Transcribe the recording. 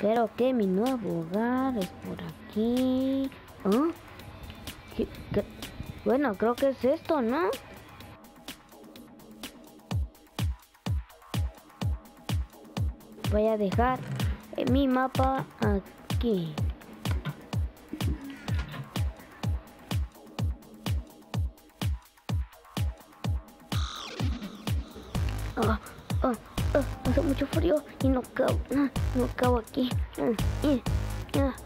Creo que mi nuevo hogar es por aquí. ¿Ah? ¿Qué? Bueno, creo que es esto, ¿no? Voy a dejar mi mapa aquí. Ah, ah, hace mucho frío y no cabo aquí.